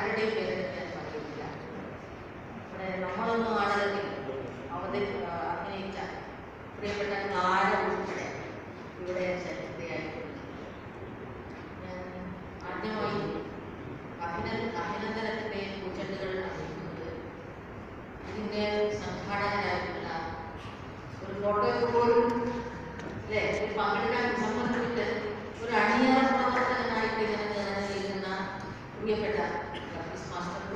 ആരുടെയും പേര് ഞാൻ പറയുന്നില്ല. ഇവിടെ നമ്മളൊന്നും ആളുകളിൽ അഭിനയിച്ച പ്രിയപ്പെട്ട താരം ഉൾപ്പെടെ ഇവിടെ ചരിത്രയായിട്ടുണ്ട്. ഞാൻ ആദ്യമായി അഭിനന്ദനത്തിൻ്റെ പൂച്ചെണ്ടുകൾ അറിയിക്കുന്നത് ഇതിൻ്റെ സംഘാടകരായിട്ടുള്ള ഒരു ഫോട്ടോയോട് അല്ലേ പങ്കെടുക്കാൻ സംബന്ധിച്ചിട്ട് ഒരു അണിയറ പ്രവർത്തകനായിട്ട് ഇങ്ങനെ നിലനിൽക്കുന്ന പ്രിയപ്പെട്ട മാസ്റ്ററും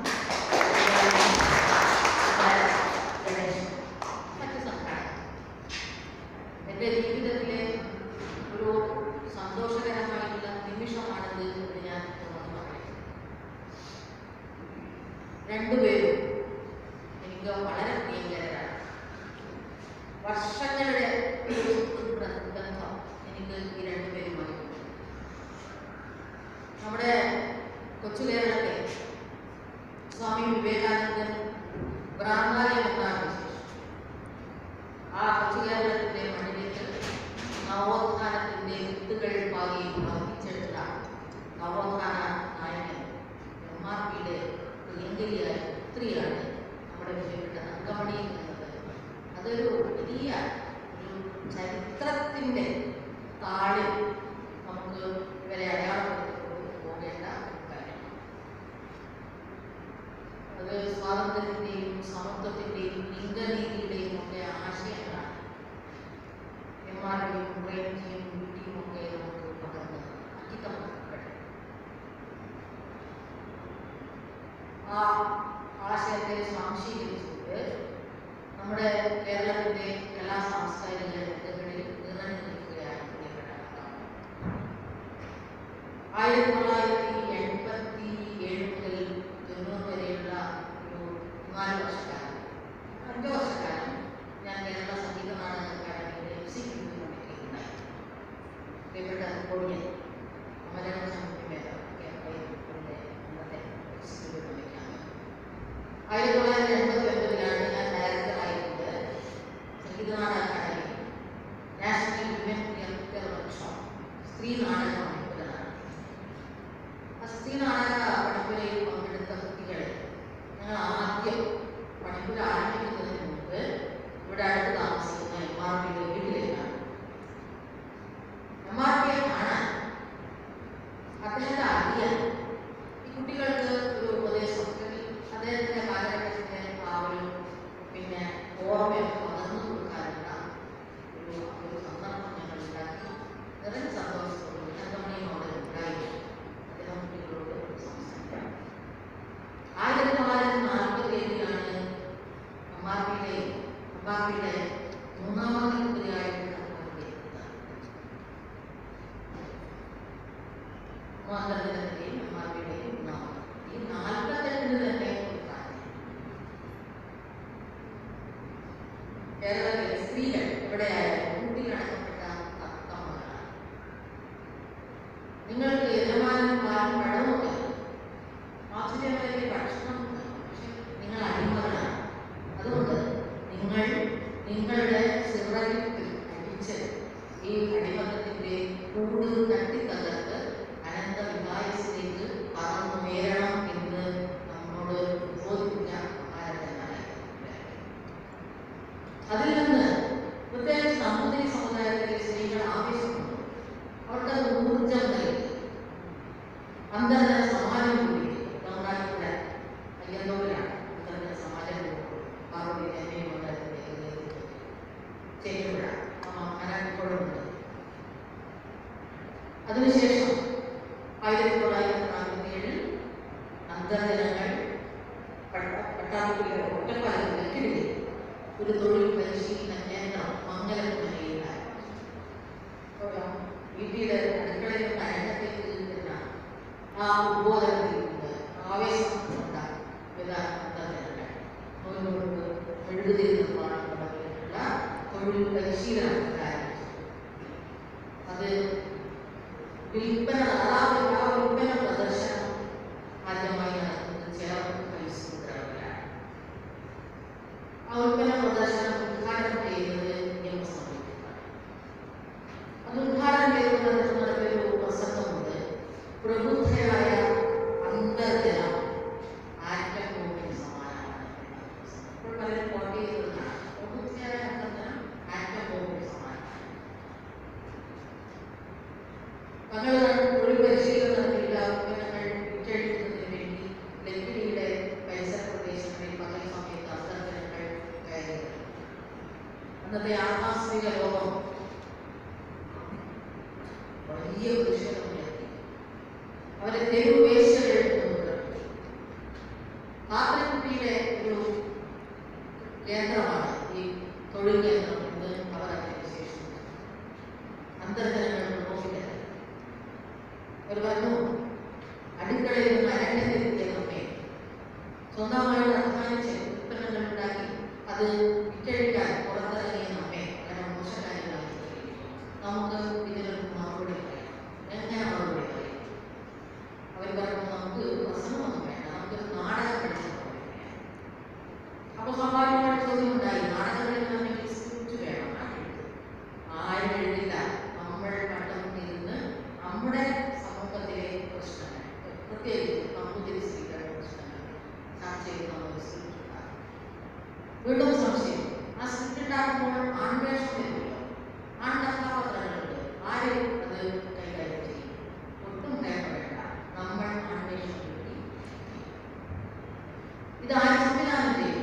മറ്റു സംഘാടകർ. എൻ്റെ ജീവിതത്തിലെ ഒരു സന്തോഷകരമായിട്ടുള്ള നിമിഷമാണിത് എന്ന് ഞാൻ തുറന്നു പറയും. രണ്ടുപേരും എനിക്ക് വളരെ പ്രിയങ്കരരാണ്. വർഷങ്ങളുടെ ബന്ധം എനിക്ക് ഈ രണ്ടുപേരുമായി. നമ്മുടെ കൊച്ചു കേരളത്തെ സ്വാമി വിവേകാനന്ദൻ ഭ്രാന്താലയം എന്നാണ് വിശേഷം. ആ കൊച്ചു കേരളത്തിൻ്റെ മണ്ണിലേക്ക് നവോത്ഥാനത്തിൻ്റെ വിത്തുകൾ പാകി വർദ്ധിച്ചെടുത്ത നവോത്ഥാന നായകൻ എം.ആർ.പിയുടെ പ്രിയങ്കരിയായ പുത്രിയാണ് നമ്മുടെ പ്രിയപ്പെട്ട തങ്കമണി എന്നത്. അതൊരു വലിയ ഒരു ചരിത്രത്തിൻ്റെ താളിൽ നമുക്ക് ഇവരെ അടയാളപ്പെടുത്തി പോകേണ്ട കാര്യം. അത് സ്വാതന്ത്ര്യത്തിൻ്റെയും സമത്വത്തിൻ്റെയും ലിംഗനീതിയുടെയും ഒക്കെ ആശയങ്ങളാണ് എം.ആർ.പിയും പ്രേംജിയും ബ്യൂട്ടിയും ഒക്കെ നമുക്ക് പകർന്ന് അക്കിത്തപ്പെടും. ആ ആശയത്തെ സ്വാംശീകരിച്ചുകൊണ്ട് നമ്മുടെ കേരളത്തിൻ്റെ കലാ സാംസ്കാരിക രംഗങ്ങളിൽ നിറഞ്ഞു നിൽക്കുകയാണ് പ്രിയപ്പെട്ട 1987 മുതൽ 90 വരെയുള്ള ഒരു 4 വർഷക്കാലം 5 വർഷക്കാലം ഞാൻ കേരള സംഗീത നാടക അക്കാദമിയുടെ എക്സിക്യൂട്ടീവ് കമ്മിറ്റിയിലുണ്ടായി. പ്രിയപ്പെട്ട കൊടിയൻ അമരക സംഗീതമേഖലയുടെ അന്നത്തെ എക്സിക്യൂട്ടീവ് കമ്മിറ്റിയാണ്. 1989 ഞാൻ ഡയറക്ടറായിരുന്നത് Sangeetha Nataka Akademi national women theatre workshop സ്ത്രീ നാടക പഠിപ്പുകളാണ്. ആ സ്ത്രീ നാടക പഠിപ്പുരയിൽ പങ്കെടുത്ത കുട്ടികളെ ഞങ്ങൾ ആദ്യം പഠിപ്പുര ആരംഭിക്കുന്നതിന് മുമ്പ് ഇവിടെ അടുത്ത് താമസിക്കുന്ന എം.ആർ.പിയുടെ വീട്ടിലേക്കാണ്. എം.ആർ.പിയെ കാണാൻ അദ്ദേഹത്തെ അറിയാൻ ഈ കുട്ടികൾക്ക് ഒരു ഉപദേശം അദ്ദേഹത്തിൻ്റെ കാലഘട്ടത്തിൻ്റെ ആ ഒരു പിന്നെ ഓർമ്മയൊക്കെ പകർന്നു കൊടുക്കാനുള്ള ഒരു സന്ദർഭം ഞങ്ങൾ ഉണ്ടാക്കി. നിറഞ്ഞ സന്തോഷത്തോടും തങ്കമണിയോട് ഉണ്ടായി അദ്ദേഹം കുട്ടികളോട് സംസാരിക്കാം. 1947 എം.ആർ.പിയുടെ മൂന്നാമത്തെ കുതിരയായിട്ട് മൂന്നാമത്തെയും എം.ആർ.പിയുടെയും മൂന്നാമത്തെ ഈ 48 തന്നെ കേരളത്തിലെ സ്ത്രീകൾ എവിടെയായാലും കൂട്ടിലടക്കപ്പെട്ട അർത്ഥമാണ്. നിങ്ങൾക്ക് യജമാനും പാലും പഴവുമൊക്കെ ആശ്ചര്യമായ ഭക്ഷണം, പക്ഷെ നിങ്ങൾ അടിമകളാണ്. അതുകൊണ്ട് നിങ്ങളുടെ സിറകിൽ അടിച്ച് ഈ അടിമത്തത്തിൻ്റെ കൂട് തട്ടിത്തകർത്ത് അനന്ത വികായത്തിലേക്ക് പറന്നുയരണം എന്ന് നമ്മോട് ബോധിപ്പിച്ച ആരാധനായ. അതിൽ നിന്ന് പ്രത്യേകിച്ച് നമ്പൂതിരി സമുദായത്തിലെ സ്ത്രീകൾ ആവേശമുണ്ട്. അവർക്ക് ഊർജം നൽകി അന്തർജന സമാജം കൂടി നമ്മുടെ അയ്യന്തോവിലാണ് അന്തർജന സമാജം പാർവതി എന്നെയും ചെയ്യുമ്പോഴ അനാട്ടിപ്പോഴുണ്ട്. അതിനുശേഷം 1947 അന്തർജനങ്ങൾ പട്ടാളത്തിലെ ഒറ്റപ്പാലത്തിൽ കിടക്കി ഒരു തൊഴിൽ പരിശീലന കേന്ദ്രം മംഗലത്ത് നിലയിലായി. വീട്ടിലെ അടുക്കളയിൽ അരങ്ങത്തേക്ക് നിൽക്കുന്ന ആ ഉദ്ബോധനത്തിൽ നിന്ന് ആവേശം ഉണ്ടാകും. അന്തർജനങ്ങൾ എഴുതി നിർമ്മാണമുള്ള തൊഴിൽ പരിശീലനം ആരംഭിച്ചു. അത് വിൽപ്പന പ്രദർശനം ആദ്യമായി നടത്തുന്നത് ചേർന്ന് ഹൈസ്കൂളിലാണ്. ആ ഉൽപ്പന്ന പ്രദർശനം ഉദ്ഘാടനം ചെയ്യുന്നത് നിയമസഭയിലാണ്. അത് ഉദ്ഘാടനം ചെയ്തുകൊണ്ട് നടത്തിയൊരു പ്രസംഗമുണ്ട്. പ്രബുദ്ധരായ അന്തർജനം സ്വന്തമായി അധ്വാനിച്ച് ഉൽപ്പന്നങ്ങൾ ഉണ്ടാക്കി അത് വിറ്റഴിക്കാൻ പുറത്തിറങ്ങിയ നമ്മെ വളരെ മോശക്കാരികളായി നമുക്ക് ഇതിനൊരു മറുപടി പറയാം. എങ്ങനെ മറുപടി പറയും? അവർ പറയുമ്പോൾ നമുക്ക് പ്രസംഗമൊന്നും വേണ്ട, നമുക്കൊരു നാടകം പഠിച്ചു പറയാം. അപ്പോൾ സ്വാഭാവികമായ ചോദ്യം ഉണ്ടായി, നാടകങ്ങളിൽ നമുക്ക് സ്ക്രിപ്റ്റ് വേണം. ആരും എഴുതില്ല, നമ്മൾ കണ്ടും ഇരുന്ന് നമ്മുടെ സമൂഹത്തിലെ പ്രശ്നങ്ങൾ, പ്രത്യേകിച്ച് നമ്പൂതിരി സ്ത്രീകളുടെ പ്രശ്നങ്ങൾ ചർച്ച ചെയ്ത് നമ്മൾ സ്ക്രിപ്റ്റ് ഉണ്ടാകും. വീണ്ടും സംശയം, ആ സ്ക്രിപ്റ്റ് ഉണ്ടാകുമ്പോൾ ആൺവേഷം വരുമല്ലോ, ആൺ കഥാപാത്രങ്ങളുണ്ട്, ആരും അത് കൈകാര്യം ചെയ്യും. ഒട്ടും ഭയപ്പെടേണ്ട, നമ്മൾ ആൺവേഷം കിട്ടി. ഇത് ആര് സംവിധാനം ചെയ്യുക?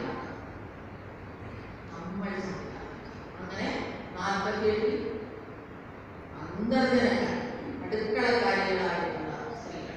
നമ്മൾ സംവിധാനം. അങ്ങനെ 47 അന്തർജനങ്ങൾ, അടുക്കളക്കാരികളായിട്ടുള്ള സ്ത്രീകൾ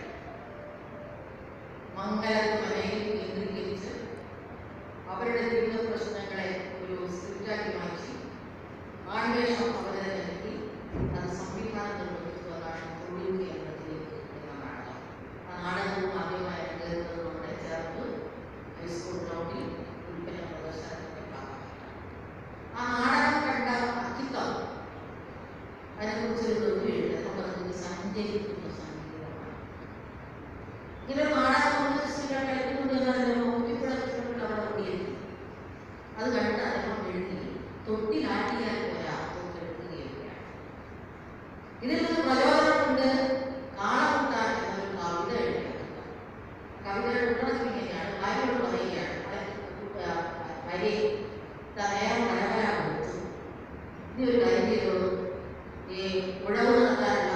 മംഗലത്തുമനയിൽ കേന്ദ്രീകരിച്ച് അവരുടെ ജീവിത പ്രശ്നങ്ങളെ ഒരു സ്ക്രിപ്റ്റാക്കി മാറ്റി ആൺവേഷം അവരെ നൽകി അത് സംവിധാനം നിർവഹിച്ചതാണ് തൊഴിൽ കേന്ദ്രത്തിലേക്ക് എന്ന നാടകം. ആ നാടകവും ആദ്യമായി അരങ്ങേറുന്നത് നമ്മുടെ ചേർത്ത് ഹൈസ്കൂൾ ഗ്രൗണ്ടിൽ ഉൽപ്പന്ന പ്രദർശനത്തിന്റെ ഭാഗമായിട്ടാണ്. ആ നാടകം കണ്ട അക്കിത്തം അതിനെക്കുറിച്ചൊരു തൊഴിലുണ്ട്, നമുക്ക് സഞ്ചരിക്കുന്ന സംഗീതമാണ്. ഇങ്ങനെ നാടകം സ്ത്രീകൾ കളിക്കുന്നത് അവിടെ ഓടിയെത്തി. അത് കണ്ട് അദ്ദേഹം എഴുതി തൊട്ടിലാട്ടിയാൽ പോരാ തൊട്ടെടുക്കുകയാണ്. ഇതിൽ നിന്ന് പ്രചോദനം കൊണ്ട് കാളമുട്ടാൻ എന്നൊരു കവിത എഴുതിയിട്ടുണ്ട്. കവിതയുടെ ഉള്ളടക്കം ഇങ്ങനെയാണ്, ഭാര്യയോട് പറയുകയാണ്, ഭാര്യ നേരം പരമ്പരാ കൊടുത്തു, ഇനി ഒരു കാര്യം ചെയ്തോളൂ, ഈ ഉഴവ് നടത്താനുള്ള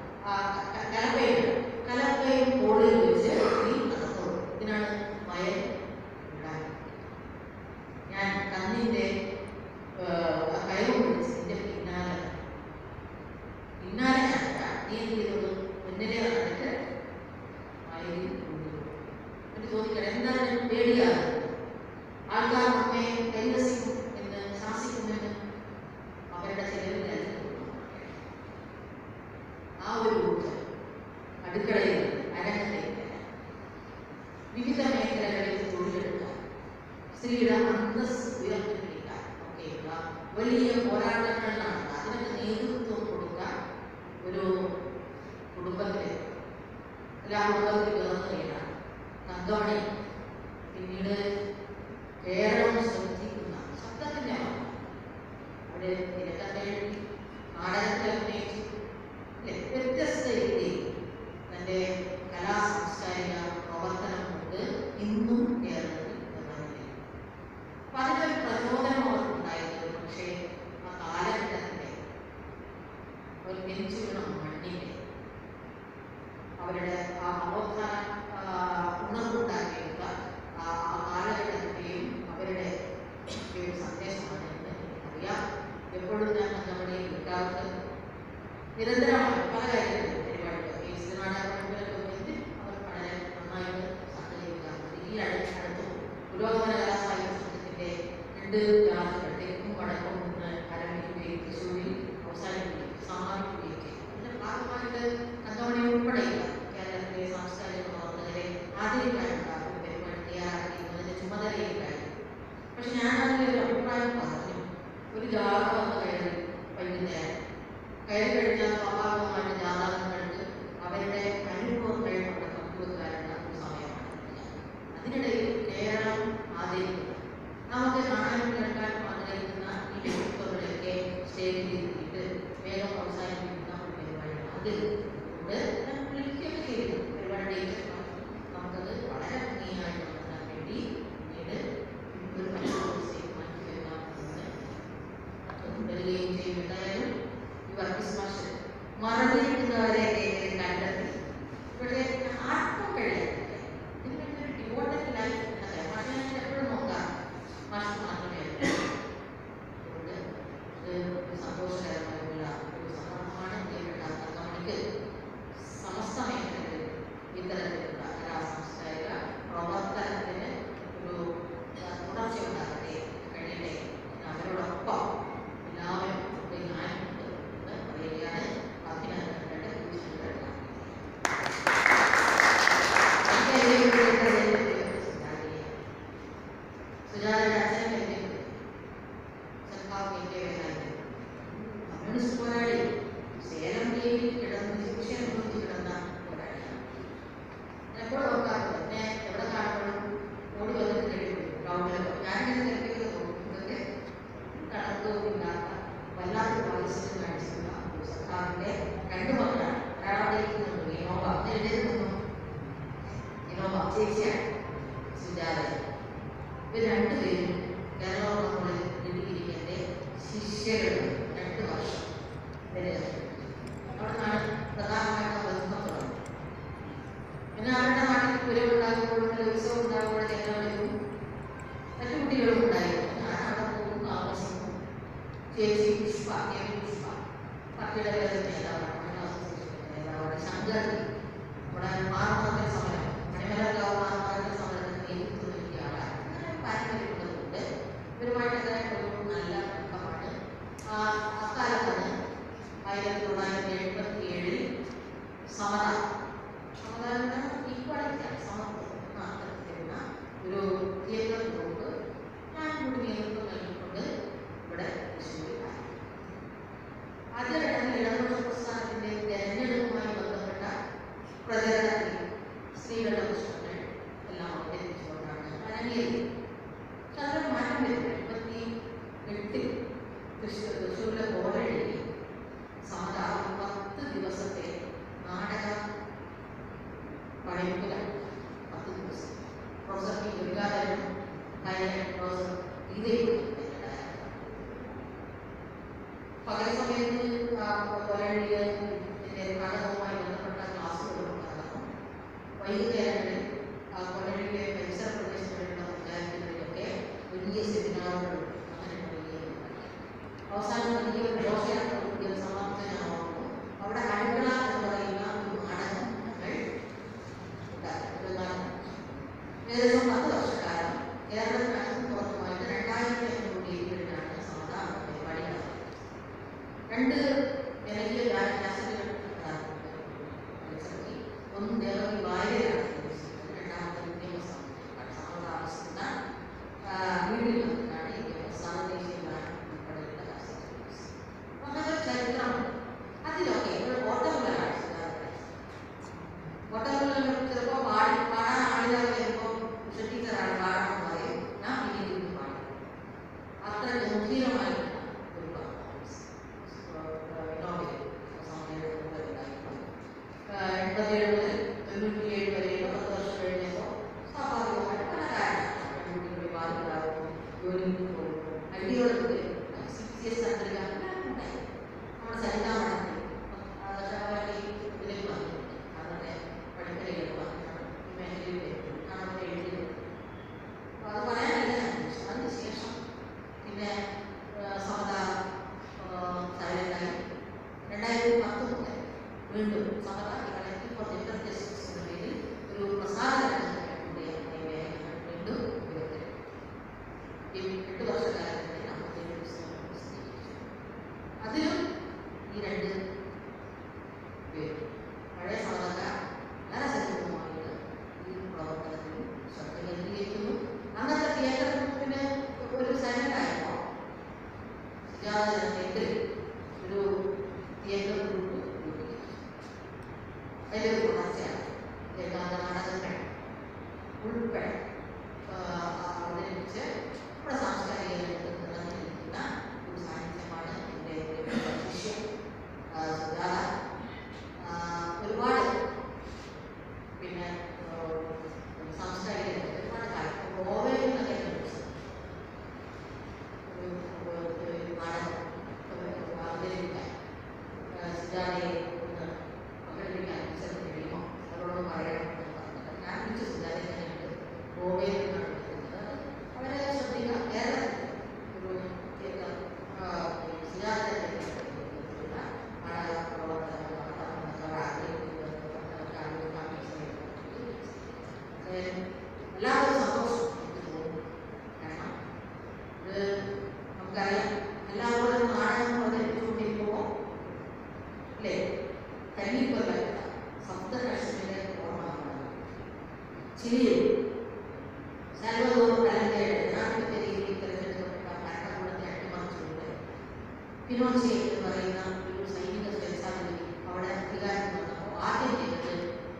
കലപ്പയും കോളിയും വെച്ച് നീ നടത്തോളൂ. ഇതിനാണ് വയൽ ഉണ്ടാക്കുന്നത്. ഞാൻ കണ്ണിൻ്റെ കയറും പിടിച്ച് നിന്റെ പിന്നാലെ കണ്ട നീ എന്ത് ചെയ്തോളൂ, മുന്നിലെ നടന്നിട്ട് വയലിൽ കൊണ്ടുപോകും. എന്നിട്ട് ചോദിക്കണം, എന്താണ് പേടിയാണ്? ആൾക്കാർ നമ്മെ പരിഹസിക്കും എന്ന്, ശാസിക്കുമെന്ന് അവരുടെ ചെലവിൽ ആ ഒരു ഊർജ്ജം അടുക്കളയിൽ അരങ്ങത്തേക്ക് വിവിധ മേഖലകളിൽ തൊഴിലെടുക്കാൻ, സ്ത്രീയുടെ അന്തസ് ഉയർത്തിപ്പിടിക്കാൻ ഒക്കെയുള്ള വലിയ പോരാട്ടങ്ങൾ നടത്താൻ, അതിനൊക്കെ നേതൃത്വം കൊടുക്കാൻ ഒരു കുടുംബത്തിലെ എല്ലാ കുടുംബത്തിൽ പിറന്നവരാണ് തങ്കമണി. പിന്നീട് കേരളം ശ്രദ്ധിക്കുന്ന ശബ്ദത്തിൻ്റെ അവിടെ തിരക്കഥ എഴുതി, നാടകത്തിൽ അഭിനയിച്ചു, വ്യത്യസ്ത രീതിയിൽ തൻ്റെ കലാ സാംസ്കാരിക പ്രവർത്തനം കൊണ്ട് ഇന്നും കേരളത്തിൽ പ്രധാനമായി. അപ്പം അതിനൊരു പ്രചോദനം അവർക്കുണ്ടായത് പക്ഷേ ആ കാലഘട്ടത്തിൻ്റെ അവർ ജനിച്ചു വീണ മണ്ണിൻ്റെ അവരുടെ ആ നവോത്ഥാന ഉണർവുണ്ടാക്കിയുള്ള ആ കാലഘട്ടത്തിൻ്റെയും അവരുടെ ഒരു സന്ദേശമാണ് എന്ന് അറിയാം. എപ്പോഴും ഞാൻ നമ്മുടെ വിൽക്കാർക്ക് നിരന്തരമായി പല കാര്യങ്ങളും പരിപാടികൾ ഈ സിനിമാടകങ്ങളിലൊക്കെ വെച്ച് അവർ വളരെ നന്നായിട്ട് സഹകരിക്കാറുണ്ട്. ഈ അടുത്തും പുരോഗമന കലാസാഹിത്യ സംഘത്തിൻ്റെ 2 ക്ലാസുകൾ തെക്കും വടക്കും നിന്ന് ആരംഭിക്കുകയും തൃശ്ശൂരിൽ അവസാനിക്കുകയും സമാപിക്കുകയും ചെയ്തു. അതിൻ്റെ ഭാഗമായിട്ട് തങ്കമണി ഉൾപ്പെടെയുള്ള കേരളത്തിലെ സാംസ്കാരിക പ്രവർത്തകരെ ആദരിക്കാനുള്ള ഒരു പരിപാടി തയ്യാറാക്കിയിരുന്നതിൻ്റെ ചുമതലയിലായിരുന്നു. പക്ഷെ ഞാൻ അതിലൊരു അഭിപ്രായം പറഞ്ഞു, ഒരു ജാഥ വന്ന് കയറി വൈകുന്നേരം കയറി കഴിഞ്ഞാൽ സ്വാഭാവികമായിട്ട് ജാതകങ്ങൾക്ക് അവരുടെ അനുഭവങ്ങൾ അവിടെ പങ്കുവെക്കാനുള്ള ഒരു സമയമാണ്. അതിനിടയിൽ കേരളം ആദരിക്കുന്നത്, നമുക്ക് കാണാനും കേൾക്കാനും ആഗ്രഹിക്കുന്ന ഈ വ്യക്തിത്വങ്ങളൊക്കെ സ്റ്റേജിൽ ഇരുത്തിയിട്ട് വേഗം അവസാനിപ്പിക്കുന്ന ഒരു പരിപാടിയാണ്. അതിൽ വിളിക്കുകയൊക്കെ ചെയ്തിരുന്നു പരിപാടി. നമുക്കത് വളരെ ഭംഗിയായിട്ട് നടത്താൻ വേണ്ടി പിന്നീട് ഒരു മനുഷ്യൻ മാറ്റി വെക്കാമെന്ന് വരികയും ചെയ്യുന്നുണ്ടായാലും മറന്നിരിക്കുന്നവരെ കണ്ടെത്തി. പക്ഷേ ആർക്കും കഴിയാറില്ല. ഇതിനൊരു ഡിവോട്ടഡ് ലൈഫ് ചേച്ചിയാണ് സുജാത. ഇവർ രണ്ടുപേരും കേരള ഡിഗ്രിന്റെ ശിഷ്യകളാണ്. 2 വർഷം വരെ അവിടെ നാട് പ്രധാനമായിട്ട് ബന്ധം തുടങ്ങി. പിന്നെ അവരുടെ നാട്ടിൽ പൂരം ഉണ്ടാകുമ്പോൾ ഉത്സവം ഉണ്ടാകുമ്പോൾ ജനങ്ങളും മറ്റു കുട്ടികളും ഉണ്ടായിരുന്നു. ഞാൻ അവിടെ പോകും, താമസിക്കും. ചേച്ചി പുഷ്പ, പുഷ്പ പാർട്ടിയുടെ പേര് നേതാവാണ്, ശങ്കർ. ഇവിടെ മാറുന്ന സമരം, മണിമലക്കാവ് മാറുന്ന സമരത്തിന് നേതൃത്വം നൽകിയ ആളാണ്. അങ്ങനെ പാരമ്പര്യമുള്ളതുകൊണ്ട് ഇവരുമായിട്ടൊക്കെ ഒരു നല്ല ബന്ധമാണ്. അക്കാലത്താണ് 1987 സമത സമത്വം ഒരു തിയേറ്റർ ഗ്രൂപ്പ് ഞാൻ കൂടി നേതൃത്വം നൽകിക്കൊണ്ട് ഇവിടെ തൃശ്ശൂരിലാണ്. ആദ്യഘട്ടത്തിൽ ഇടതുപക്ഷ പ്രസ്ഥാനത്തിന്റെ തെരഞ്ഞെടുപ്പുമായി ബന്ധപ്പെട്ട പ്രചരണത്തിൽ സ്ത്രീകളുടെ പ്രശ്നങ്ങൾ എല്ലാം അവതരിപ്പിച്ചുകൊണ്ടാണ് അരങ്ങേറിയത്. പക്ഷെ അതിന് മാറ്റം വരുന്നത് 28 തൃശ്ശൂരിലെ കോളേജിൽ സമത 10 ദിവസത്തെ നാടക പഠിപ്പിലാണ്. 10 ദിവസം പ്രൊഫസർ പി ദുർഗാധരനും പ്രൊഫസർ ഗീതയും പകൽ സമയത്ത് കോളേജിന്റെ നാടകവുമായി ബന്ധപ്പെട്ട ക്ലാസ്സുകളും നടന്നു. വൈകുന്നേരങ്ങളിൽ കോളേജിലെ പരിസര പ്രദേശങ്ങളിലുള്ള പഞ്ചായത്തുകളിലൊക്കെ വലിയ സെമിനാറുകളും അങ്ങനെ അവസാനം വലിയ ഘോഷയാത്ര സമാപ്തമാകുന്നു. അവിടെ അടുക്കള എന്ന് പറയുന്ന ഒരു നാടകം ഞങ്ങൾ ഏകദേശം 10 വർഷക്കാലം കേരളത്തിനകത്തും പുറത്തുമായിട്ട് 2005 കോടിയിലാണ് സമത പരിപാടി നടന്നത്. 2 ജനകീയ കാസറ്റുകൾ ഒന്ന് ദേവകി വാര്യരാണ്, രണ്ടാമത്തെ നിയമസഭ സമത ആവശ്യപ്പെട്ട വീട്ടിൽ വന്നിട്ടാണ് ഈ സാമദേശീയ ഗാനം ഉൾപ്പെടെയുള്ള കാസറ്റുകൾ. അങ്ങനെ ചരിത്രം അതിലൊക്കെ ഓട്ടമുള്ളതാണ്. ഓട്ടമുള്ള ചിലപ്പോൾ പാടാൻ ആളില്ലാതെ വരുമ്പോൾ ടീച്ചറാണ് പാടാൻ പറയും, ഞാൻ പിന്നീട് പാടും. അത്ര ഗംഭീരമായിട്ടുള്ള ഒരു പെർഫോമൻസ് നോവൽ 87 മുതൽ 97 വരെയുള്ള 10 വർഷം കഴിഞ്ഞപ്പോൾ സ്വാഭാവികമായിട്ട് പല കാരണങ്ങൾ ബാധിക്കാവും, ജോലിക്ക് പോകും, അടിയോടൊക്കെ CCS ഉണ്ടായി. നമ്മുടെ സരിതാമഠത്തിൽ ഇതിലേക്ക് വന്നിട്ടുണ്ട്. അവരുടെ പഠിക്കലേക്ക് വന്നിട്ടാണ് ഈ മേഖലയിലേക്ക് അവിടെ എഴുതിയത്. അപ്പോൾ അത് പറയാനില്ല. അതിനുശേഷം പിന്നെ സമത സൈലന്റായി 2010 മുതൽ വീണ്ടും Samata collective for gender justice എന്ന പേരിൽ ഒരു പ്രസാദ വീണ്ടും ഈ 8 വർഷക്കാലത്തിൽ 57 പുസ്തകങ്ങൾ പ്രസിദ്ധീകരിച്ചു. അതിലും ഈ 2 പേര് പഴയ സമതക്കാർ വളരെ സജീവമായിട്ട് ഈ പ്രവർത്തനത്തിലും ശ്രദ്ധ കേന്ദ്രീകരിക്കുന്നു. അന്നത്തെ തിയേറ്റർ ഗ്രൂപ്പിന് ഒരു സൈലന്റായപ്പോൾ സുജാതയിൽ ഒരു തിയേറ്റർ ഗ്രൂപ്പ് രൂപീകരിച്ചു. അതിലൊരു തുടർച്ചയാണ് ഏകാന്ത നാടകങ്ങൾ ഉൾപ്പെടെ അവതരിപ്പിച്ച് നമ്മുടെ സാംസ്കാരിക രംഗത്ത് നിലനിൽക്കുന്ന ഒരു സാന്നിധ്യമാണ് എൻ്റെ ശിഷ്യ സുജാത. ഒരുപാട് പിന്നെ സാംസ്കാരിക രംഗത്ത് ഒരുപാട് കാലം ഗോവയിൽ നിന്നൊക്കെ ഒരു നാടകം അവതരിപ്പിക്കാൻ സുജാതയെ ഒന്ന് പങ്കെടുപ്പിക്കാൻ കഴിയുമോ അവരോട് പറയണമെന്ന് പറഞ്ഞിട്ട് ഞാൻ വിളിച്ച സുജാതയെ തന്നെയുണ്ട് ഗോവയിൽ നിന്നാണ് വിളിക്കുന്നത്. അവരെ ശ്രദ്ധിക്കാം. കേരളത്തിൽ ഒരു സുജാതയുടെ നാടക പ്രവർത്തനങ്ങൾ എല്ലാവരും സന്തോഷം എനിക്ക് തോന്നുന്നു. കാരണം ഇത് നമുക്കറിയാം, എല്ലാവരും നാടകം അവതരിപ്പിച്ചുകൊണ്ടിരിക്കുമ്പോൾ അല്ലേ കല്ലിക്കൊല്ലം സപ്തകർഷന്റെ ഓർമ്മ ചിരിയും സർവ്വതോർ കലന്റെ ജനാധിപത്യ രീതിയിൽ തിരഞ്ഞെടുക്കപ്പെട്ട ഭരണകൂടത്തെ അട്ടിമറിച്ചുകൊണ്ട് പിനോച്ചെ എന്ന് പറയുന്ന ഒരു സൈനിക സ്വേച്ഛാധിപതി അവിടെ അധികാരം വന്നപ്പോൾ ആദ്യം ചെയ്തത്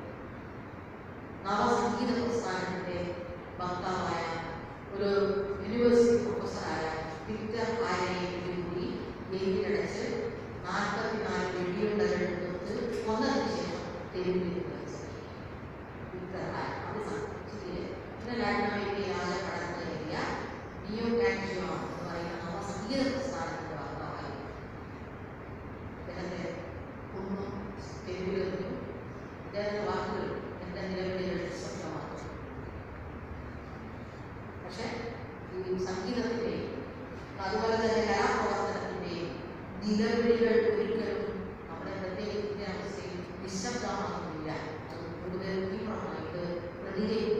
നവസംഗീത പ്രസ്ഥാനത്തിന്റെ വക്താവായ ഒരു യൂണിവേഴ്സിറ്റി പ്രൊഫസറായ വിക്ടർ ആര്യയെ പിടികൂടി ജയിലിലടച്ച് 44 വെടിയുണ്ടകൾ എടുത്ത് കൊന്നതിന് ശേഷം തെരുവിലേക്ക് വലിച്ചത്. വിക്ടർ ആര്യ അത് ലാറ്റിൻ അമേരിക്കയിലാകെ പടർന്നു കയറിയ നിയോ കാൻഷ്യോ എന്ന് പറയുന്ന നമ്മുടെ സംഗീത പ്രസ്ഥാനത്തിന്റെ ഭാഗമായി അദ്ദേഹത്തെ കുന്നും തെരുവിലും ഇദ്ദേഹത്തിന്റെ വാക്കുകൾ എൻ്റെ നിലവിളികൾ സ്വന്തമാക്കി. പക്ഷെ ഈ സംഗീതത്തിൻ്റെയും അതുപോലെ തന്നെ കലാപ്രവർത്തനത്തിൻ്റെയും നിലവിളികൾ ഒരിക്കലും നമ്മുടെ പ്രത്യേക അവസ്ഥയിൽ നിശബ്ദമാകുന്നില്ല. അത് കൂടുതൽ തീവ്രമായിട്ട് പ്രതികരിക്കും.